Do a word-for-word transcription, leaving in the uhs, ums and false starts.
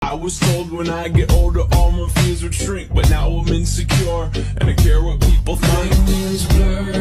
I was told when I get older all my fears would shrink, but now I'm insecure and I care what people think. My moon's blurred.